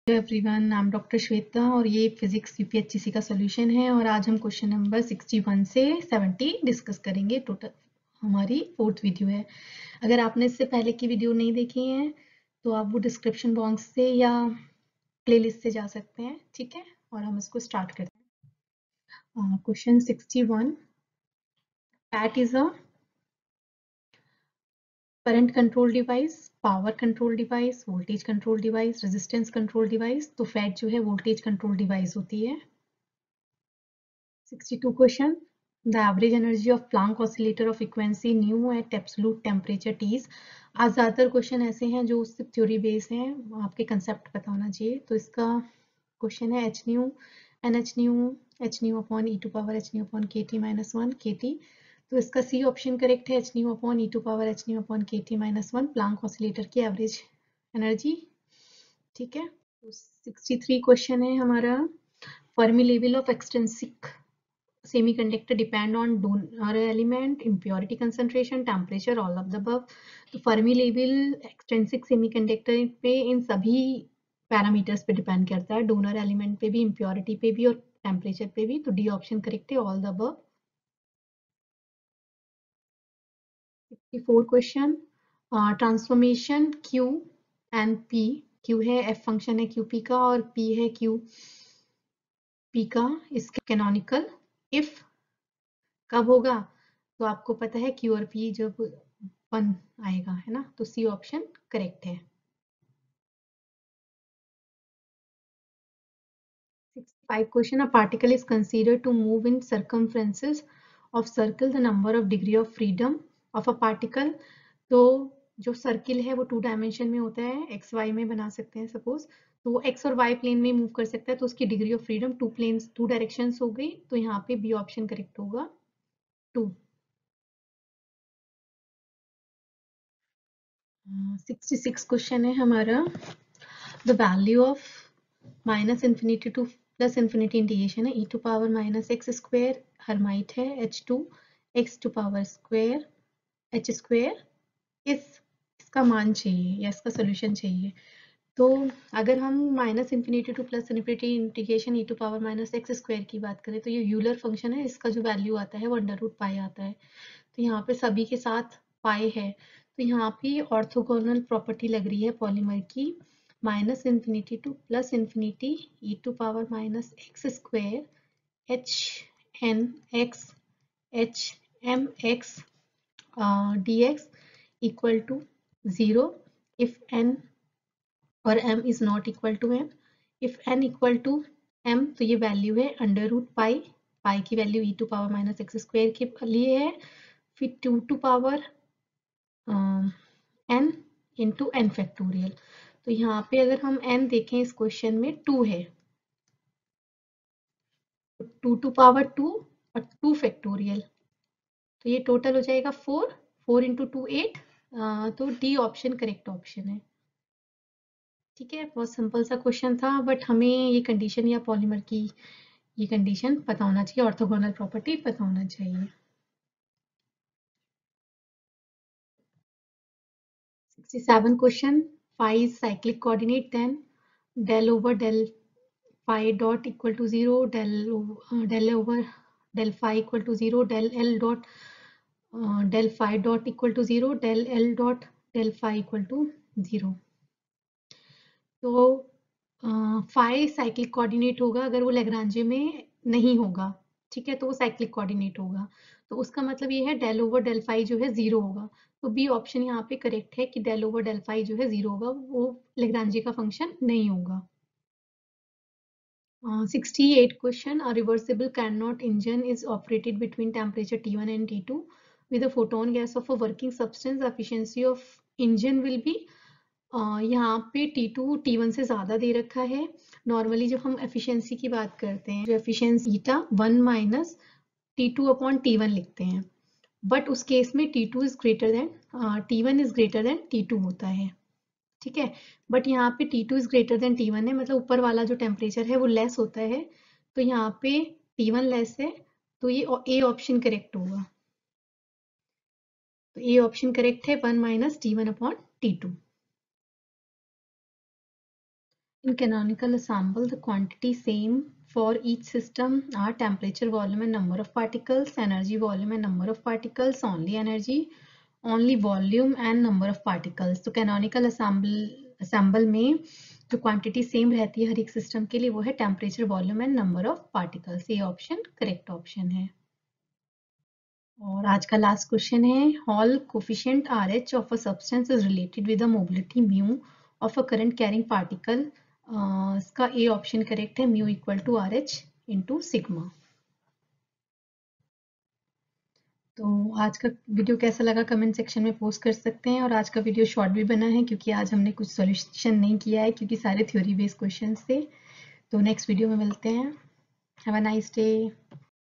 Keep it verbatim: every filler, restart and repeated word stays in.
Everyone, I am doctor Shweta और ये physics यूपीएचसीसी का सॉल्यूशन है और आज हम क्वेश्चन नंबर इकसठ से सत्तर डिस्कस करेंगे। टोटल हमारी फोर्थ वीडियो है। अगर आपने इससे पहले की वीडियो नहीं देखी है तो आप वो डिस्क्रिप्शन बॉक्स से या प्लेलिस्ट से जा सकते हैं, ठीक है। और हम इसको स्टार्ट करते हैं। क्वेश्चन इकसठ, FET is a current control device, power control device, voltage control device, resistance control device. तो फैट जो है वोल्टेज कंट्रोल डिवाइस होती है। sixty-two question. The average energy of Planck oscillator of frequency nu at absolute temperature T is. आज ज़्यादातर question ऐसे हैं जो सिर्फ थ्योरी बेस हैं, आपके कंसेप्ट पता होना चाहिए। तो इसका क्वेश्चन है h nu n h nu h nu upon e to power h nu upon k T minus one k T. तो इसका सी ऑप्शन करेक्ट है, h nu upon e to power h nu upon k T minus one Planck oscillator की average energy, ठीक है। तो sixty three question है हमारा, Fermi level of extrinsic semiconductor depend on donor element, impurity concentration, temperature, all of the above. तो Fermi level extrinsic semiconductor पे इन सभी पैरामीटर्स पे डिपेंड करता है, डोनर एलिमेंट पे भी, इम्प्योरिटी पे भी और टेम्परेचर पे भी। तो डी ऑप्शन करेक्ट है, all the above. Sixty four question, transformation Q and P. Q है एफ फंक्शन है क्यूपी का और पी है क्यू पी का, इसके कैनोनिकल इफ कब होगा तो आपको पता है क्यू और पी जब वन आएगा, है ना। तो सी ऑप्शन करेक्ट है। sixty-five question, a particle is considered to move in circumferences of circle, the number of degree of freedom of a particle. तो जो सर्किल है वो टू डायमेंशन में होता है, एक्स वाई में बना सकते हैं सपोज। तो वो एक्स और वाई प्लेन में मूव कर सकता है, तो उसकी degree of freedom two planes two directions हो गई। तो यहाँ पे बी ऑप्शन करेक्ट होगा, टू। सिक्सटी सिक्स क्वेश्चन है हमारा, the value of minus infinity to plus infinity integration है, e to power minus x square Hermite है, h two x to power square h square. इस इसका मान चाहिए या इसका सोल्यूशन चाहिए। तो अगर हम minus infinity to plus infinity integration e to power minus x square की बात करें तो ये यूलर फंक्शन है, इसका जो वैल्यू आता है वो अंडर रूट पाई आता है। तो यहाँ पे सभी के साथ पाई है, तो यहाँ पे ऑर्थोगोनल प्रॉपर्टी लग रही है पॉलीमर की, minus infinity to plus infinity e to power minus x square h n x h m x d x equal to zero if n और m is not equal to m। If n equal to m तो ये value है under root pi, pi की value e to power minus x square के लिए है, फिर two to power n into n factorial. तो यहाँ पे अगर हम n देखें इस क्वेश्चन में टू है, टू टू पावर टू और टू फैक्टोरियल, तो ये टोटल हो जाएगा four, four into two eight. तो डी ऑप्शन करेक्ट ऑप्शन है, ठीक है। बहुत सिंपल सा क्वेश्चन था, बट हमें ये कंडीशन या पॉलीमर की ये कंडीशन पता होना चाहिए, ऑर्थोगोनल प्रॉपर्टी पता होना चाहिए। sixty-seven question, phi is cyclic coordinate, then del over del phi dot equal to zero, del uh, del over del phi equal to zero, del L dot uh, del phi dot equal to zero, del L dot del phi equal to zero। तो phi cyclic coordinate होगा अगर वो Lagrange में नहीं होगा, ठीक है, तो वो साइक्लिक कोऑर्डिनेट होगा। तो उसका मतलब ये है डेल ओवर डेल फाई जो है जीरो होगा। तो बी ऑप्शन यहाँ पे करेक्ट है कि डेल ओवर डेल फाई जो है जीरो होगा, वो लेग्रांजे का फंक्शन नहीं होगा। sixty-eight question, a reversible Carnot engine is operated between temperature T one and T two with a photon gas of a working substance. Efficiency of engine will be, uh, यहाँ पे T to T one से ज़्यादा दे रखा है। Normally जब हम efficiency की बात करते हैं, जो efficiency eta one minus T two upon T one लिखते हैं, बट उस केस में T two is greater than T one is greater than T two होता है, ठीक है। बट यहाँ पे T two is greater than T one है, मतलब ऊपर वाला जो टेम्परेचर है वो लेस होता है, तो यहाँ पे T वन लेस है, तो ये ए ऑप्शन करेक्ट होगा। तो ए ऑप्शन करेक्ट है, one minus T one upon T two. In canonical ensemble, the quantity same for each system are temperature, volume and number of particles, energy, volume and number of particles, only energy, only volume and number of particles. तो canonical ensemble ensemble में जो quantity same रहती है हर एक system के लिए वो है temperature, volume and number of particles. ये ऑप्शन करेक्ट ऑप्शन है. और आज का लास्ट क्वेश्चन है, Hall coefficient R H of a substance is related with the mobility mu of a current carrying particle. इसका ए ऑप्शन करेक्ट है, mu equal to R H into sigma. तो आज का वीडियो कैसा लगा comment section में post कर सकते हैं. और आज का वीडियो शॉर्ट भी बना है क्योंकि आज हमने कुछ सॉल्यूशन नहीं किया है क्योंकि सारे थ्योरी बेस्ड क्वेश्चंस थे. तो नेक्स्ट वीडियो में मिलते हैं. Have a nice day.